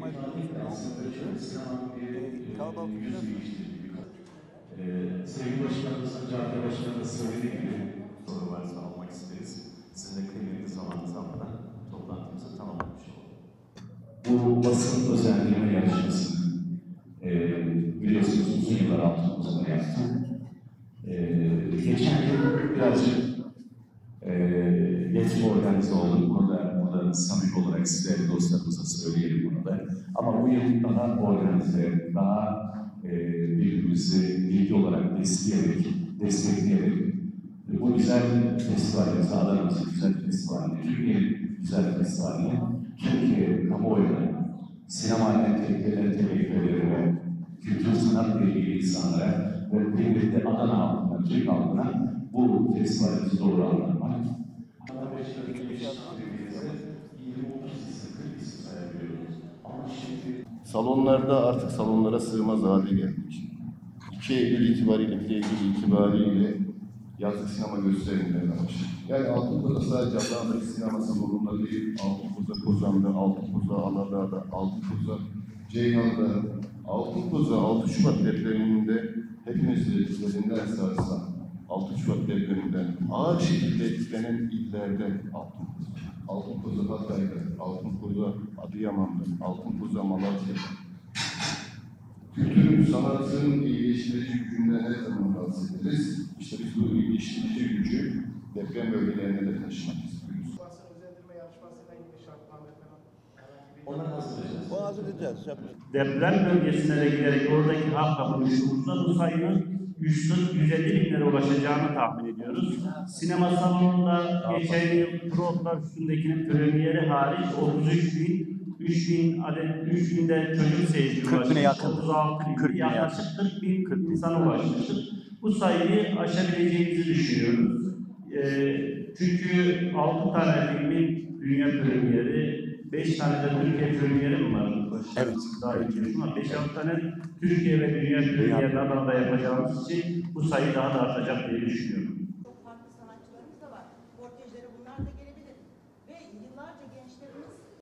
Mayıs 2019'u kalabalık Sevgili Başkanımız, önce arkadaşlarımız söylediği gibi soru varsa almak isteriz. Sizin de kıymetli zamanınızı almadan toplantımızı tamamlamış olalım. Bu basın özelliğine yarışmasını biliyorsunuz uzun yıllar altımızda yaptım. Geçen yıl birazcık geç organize olduk. Burada samimi olarak sizlere, dostlarımıza söyleyelim bunu da. Ama bu yıl daha organize, daha birbirimizi bilgi olarak destekleyerek bu güzel festivalimizi, Adana'mızın güzel festivalini, Türkiye'nin güzel festivalini, Türkiye kamuoyuna, sinema entelektüelleri ve kültür sanatla ilgili insanlara ve birlikte Adana halkına, Türk halkına bu festivalimizi doğru anlatmak. Salonlarda artık salonlara sığmaz hale geldik. 2 Eylül itibariyle, 1 Eylül itibariyle yazlık sinema gösterimlerine başladı. Yani Altınkoza sadece Adana'daki sinema salonunda değil, Altınkoza Kozan'da, Altınkoza Aladağ'da, Altınkoza Ceyhan'da, Altınkoza 6 Şubat depreminde hepimiz üzerinden sarsan 6 Şubat depreminden ağır şekilde etkilenen illerde Altınkoza Hatay'da, Altınkoza Adıyaman'da, Altınkoza Malatya'da. Kültürün, sanatın iyileştirici gücünden her zaman bahsederiz. İşte biz bu iyileştirici gücü deprem bölgelerine de taşımak istiyoruz. Özendirme yarışmasıyla ilgili şartlar ve falan. Ona hazırlayacağız. Onu hazırlayacağız. Deprem bölgesine de giderek oradaki halkla buluştuğumuzda bu sayının 140-150 binlere ulaşacağını tahmin ediyoruz. Sinema salonunda geçen yıl Protlar üstündekinin premieri hariç 3 binde çocuk seyirci 40 bine yakın. 36 binde yaklaşık 40 bin insana ulaşmıştır. Bu sayıyı aşabileceğimizi düşünüyoruz. Çünkü 6 tane filmin dünya premieri, 5 tane de Türkiye premieri mi var? Evet. Daha iyi ama 5-6 tane Türkiye ve dünya premierini Adana'da yapacağımız için bu sayı daha da artacak diye düşünüyorum.